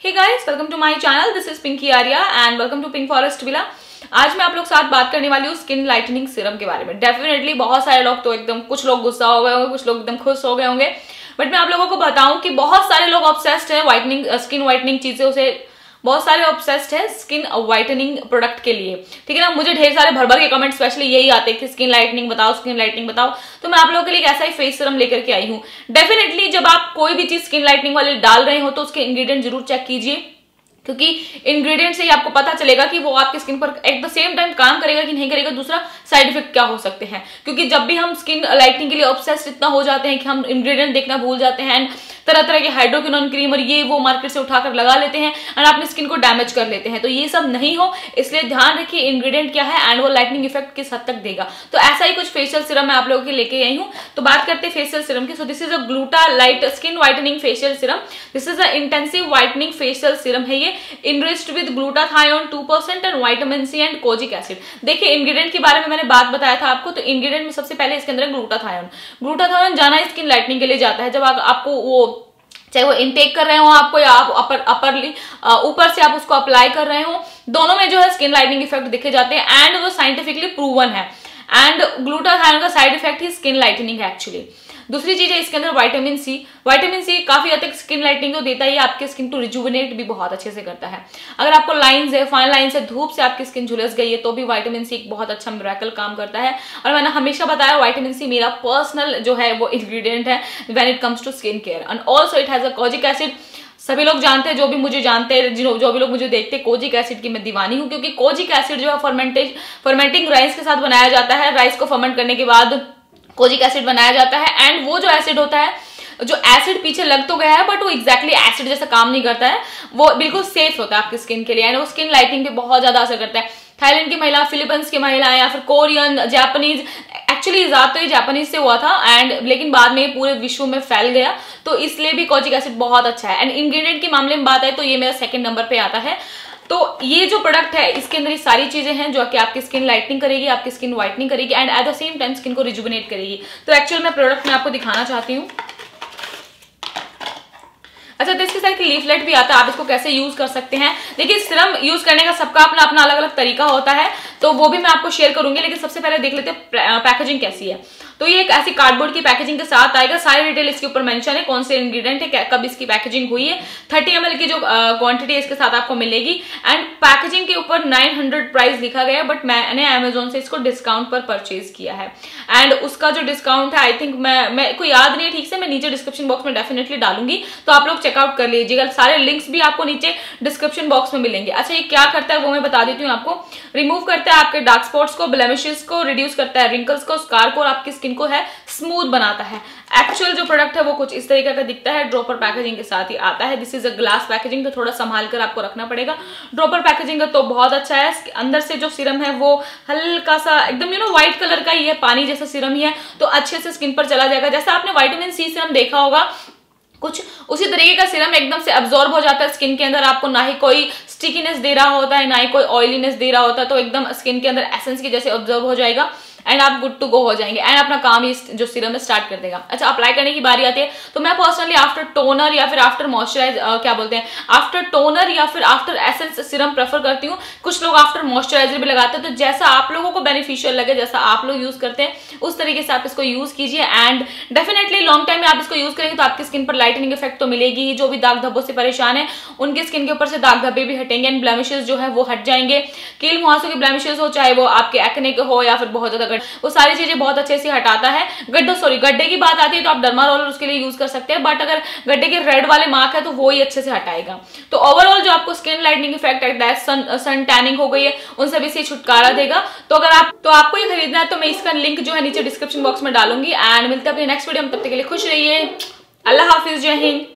Hey guys, welcome to my channel. This is Pinky Arya and welcome to Pink Forest Villa. आज मैं आप लोग साथ बात करने वाली हूँ स्किन लाइटनिंग सीरम के बारे में। डेफिनेटली बहुत सारे लोग तो एकदम, कुछ लोग गुस्सा हो गए होंगे, कुछ लोग एकदम खुश हो गए होंगे, बट मैं आप लोगों को बताऊं कि बहुत सारे लोग ऑब्सेस्ड है व्हाइटनिंग, स्किन व्हाइटनिंग चीजों से। बहुत सारे ऑब्सेस्ड है स्किन व्हाइटनिंग प्रोडक्ट के लिए, ठीक है ना। मुझे ढेर सारे भर भर के कमेंट स्पेशली यही आते हैं कि स्किन लाइटनिंग बताओ, स्किन लाइटनिंग बताओ। तो मैं आप लोगों के लिए एक ऐसा ही फेस सीरम लेकर के आई हूँ। डेफिनेटली जब आप कोई भी चीज स्किन लाइटनिंग वाले डाल रहे हो तो उसके इंग्रेडिएंट जरूर चेक कीजिए, क्योंकि इंग्रेडिएंट से ही आपको पता चलेगा कि वो आपकी स्किन पर एट द सेम टाइम काम करेगा कि नहीं करेगा, दूसरा साइड इफेक्ट क्या हो सकते हैं। क्योंकि जब भी हम स्किन लाइटनिंग के लिए ऑब्सेस्ड इतना हो जाते हैं कि हम इंग्रेडिएंट देखना भूल जाते हैं एंड तरह तरह के हाइड्रोक्विनोन क्रीम और ये वो मार्केट से उठाकर लगा लेते हैं एंड अपनी स्किन को डैमेज कर लेते हैं। तो ये सब नहीं हो, इसलिए ध्यान रखिए इंग्रेडिएंट क्या है एंड वो लाइटनिंग इफेक्ट किस हद तक देगा। तो ऐसा ही कुछ फेशियल सीरम मैं आप लोगों के लेके आई हूँ। तो बात करते हैं फेशियल सीरम की। So this is a Glutalite skin whitening facial serum. This is a intensive whitening facial serum है ये, enriched with glutathione 2% and vitamin C and kojic acid. देखिए इंग्रेडिएंट के बारे में मैंने बात बताया था आपको। तो इंग्रेडिएंट में सबसे पहले इसके अंदर ग्लूटाथायोन। ग्लूटाथायोन जाना है स्किन लाइटनिंग के लिए जाता है। जब आपको वो, चाहे वो इनटेक कर रहे हो आपको या आप ऊपर से आप उसको अप्लाई कर रहे हो, दोनों में जो है स्किन लाइटनिंग इफेक्ट दिखे जाते हैं एंड वो साइंटिफिकली प्रूवन है। एंड ग्लूटाथायोन का साइड इफेक्ट ही स्किन लाइटनिंग है एक्चुअली। दूसरी चीज है इसके अंदर विटामिन सी। विटामिन सी काफी हद तक स्किन लाइटनिंग तो देता ही है, आपकी स्किन को रिजुविनेट भी बहुत अच्छे से करता है। अगर आपको लाइंस है, फाइन लाइंस है, धूप से आपकी स्किन झुलस गई है, तो भी विटामिन सी एक बहुत अच्छा मिरेकल काम करता है। और मैंने हमेशा बताया विटामिन सी मेरा पर्सनल जो है वो इंग्रेडिएंट है when it comes to skin care. And also it has a kojic acid. सभी लोग जानते हैं, जो भी मुझे जानते हैं, जो भी लोग मुझे देखते हैं, कोजिक एसिड की मैं दीवानी हूं, क्योंकि कोजिक एसिड जो है फर्मेंटिंग राइस के साथ बनाया जाता है। राइस को फर्मेंट करने के बाद कोजिक एसिड बनाया जाता है एंड वो जो एसिड होता है, जो एसिड पीछे लग तो गया है बट वो एग्जैक्टली एसिड जैसा काम नहीं करता है। वो बिल्कुल सेफ होता है आपकी स्किन के लिए एंड वो स्किन लाइटनिंग पे बहुत ज्यादा असर करता है। थाईलैंड की महिला, फिलीपींस की महिला या फिर कोरियन, जापानीज, एक्चुअली ज्यादा तो ये जापानीज से हुआ था एंड लेकिन बाद में पूरे विश्व में फैल गया, तो इसलिए भी कोजिक एसिड बहुत अच्छा है। एंड इंग्रेडिएंट के मामले में बात आए तो ये मेरा सेकंड नंबर पे आता है। तो ये जो प्रोडक्ट है इसके अंदर ये सारी चीजें हैं जो कि आपकी स्किन लाइटनिंग करेगी, आपकी स्किन व्हाइटनिंग करेगी and at the same time skin को रिजुविनेट करेगी। तो एक्चुअल मैं प्रोडक्ट में आपको दिखाना चाहती हूँ। अच्छा, तो इसके साथ लीफलेट भी आता है, आप इसको कैसे यूज कर सकते हैं। देखिए सिरम यूज करने का सबका अपना अपना अलग अलग तरीका होता है, तो वो भी मैं आपको शेयर करूंगी। लेकिन सबसे पहले देख लेते हैं पैकेजिंग कैसी है। तो ये एक ऐसी कार्डबोर्ड की पैकेजिंग के साथ आएगा। सारी डिटेल इसके ऊपर मेंशन है, कौन से इंग्रेडिएंट है, कब इसकी पैकेजिंग हुई है, 30 ml की जो क्वांटिटी इसके साथ आपको मिलेगी। एंड पैकेजिंग के ऊपर 900 प्राइस लिखा गया है, बट मैंने अमेजोन से इसको डिस्काउंट पर परचेज किया है एंड उसका जो डिस्काउंट है आई थिंक मैं को याद नहीं है ठीक से, मैं नीचे डिस्क्रिप्शन बॉक्स में डेफिनेटली डालूंगी, तो आप लोग चेकआउट कर लीजिएगा। सारे लिंक्स भी आपको नीचे डिस्क्रिप्शन बॉक्स में मिलेंगे। अच्छा, ये क्या करता है वो मैं बता देती हूँ आपको। रिमूव करता है आपके डार्क स्पॉट्स को, ब्लेमिशेस को, रिड्यूस करता है रिंकल्स को, स्कार को, और आपकी स्किन को है स्मूथ बनाता है। एक्चुअल जो प्रोडक्ट है वो कुछ इस तरीके का दिखता है, ड्रॉपर पैकेजिंग के साथ ही आता है। This is a glass packaging, तो थोड़ा संभाल कर आपको रखना पड़ेगा। ड्रॉपर पैकेजिंग का तो बहुत अच्छा है। अंदर से जो सीरम है वो हल्का सा एकदम व्हाइट कलर का ही है, पानी जैसा सीरम ही है, तो अच्छे से स्किन पर चला जाएगा। जैसा आपने विटामिन सी सीरम देखा होगा, कुछ उसी तरीके का सीरम एकदम से अब्सॉर्ब हो जाता है स्किन के अंदर। आपको ना ही कोई स्टिकीनेस दे रहा होता है, ना ही कोई ऑयलीनेस दे रहा होता है, तो एकदम स्किन के अंदर एसेंस की जैसे ऑब्जर्व हो जाएगा एंड आप गुड टू गो हो जाएंगे एंड अपना काम ही जो सीरम में स्टार्ट कर देगा। अच्छा, अप्लाई करने की बारी आती है तो मैं पर्सनली आफ्टर टोनर या फिर आफ्टर मॉइस्चराइज क्या बोलते हैं, आफ्टर टोनर या फिर आफ्टर एसेंस सीरम प्रेफर करती हूँ। कुछ लोग आफ्टर मॉइस्चराइजर भी लगाते हैं, तो जैसा आप लोगों को बेनिफिशियल लगे, जैसा आप लोग यूज करते हैं उस तरीके से आप इसको यूज कीजिए एंड डेफिनेटली लॉन्ग टाइम में आप इसको यूज करेंगे तो आपकी स्किन पर लाइटनिंग इफेक्ट तो मिलेगी। जो भी दाग धब्बों से परेशान है उनकी स्किन के ऊपर से दाग धब्बे भी हटेंगे एंड ब्लेमिशेस जो है वो हट जाएंगे। कील मुहासों के ब्लेमिशेस हो, चाहे वो आपके एक्ने के हो या फिर बहुत ज्यादा, वो सारी चीजें बहुत अच्छे से हटाता है। गड्ढे की बात आती है तो आप डर्मा रोलर उसके लिए यूज कर सकते हैं, बट अगर गड्ढे के रेड वाले मार्क है तो वो ही अच्छे से हटाएगा। तो ओवरऑल जो आपको स्किन लाइटनिंग इफेक्ट है, सन टैनिंग हो गई है, उन सभी से छुटकारा देगा। तो अगर आपको ये खरीदना है तो मैं इसका लिंक जो है नीचे डिस्क्रिप्शन बॉक्स में डालूंगी एंड मिलते हैं अपने नेक्स्ट वीडियो में। तब तक के लिए खुश रहिए। अल्लाह हाफिज, जय हिंद।